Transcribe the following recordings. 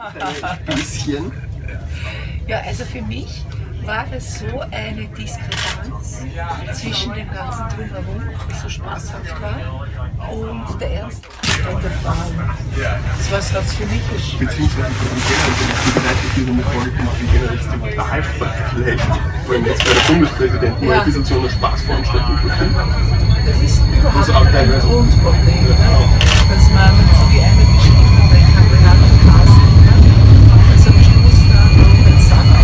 Ein bisschen. Ja, also für mich war es so eine Diskrepanz zwischen dem ganzen Drumherum, das so spaßhaft war, und der Ernst und der Frauen. Das war es für mich. Beziehungsweise die Bereiche mit Folgen machen generell extrem Wahlfahrt vielleicht. Vor allem jetzt bei der Bundespräsidentin mal ein bisschen so eine Spaßveranstaltung verstehen. Das ist überhaupt auch kein teilweise Grundproblem, dass man, so wie einer geschrieben hat, ein Kandidat am Casten hat, dass am Schluss dann noch ein Sache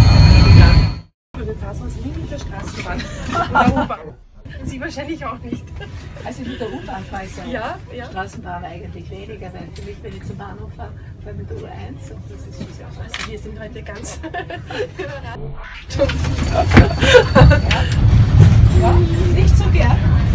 Dass wir nie mit der Straßenbahn oder U-Bahn. Sie wahrscheinlich auch nicht. Also mit der U-Bahn fahre ich so. Ja, ja. Straßenbahn eigentlich weniger, weil für mich, wenn ich zum Bahnhof fahre, fahre ich mit der U1 und das ist was anderes. Also wir sind heute ganz Ja, nicht so gern.